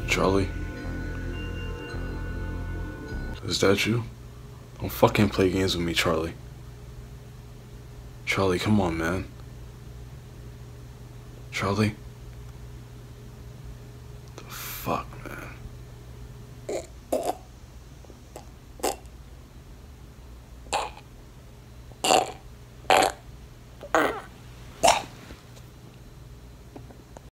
Charlie? Is that you? Don't fucking play games with me, Charlie. Charlie, come on, man. Charlie? The fuck?